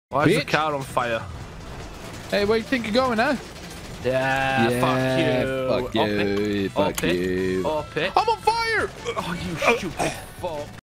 Why is the car on fire? Hey, where you think you're going, huh? Yeah, fuck you. Fuck you. Fuck you. Up it. I'm on fire! Oh, you stupid fuck.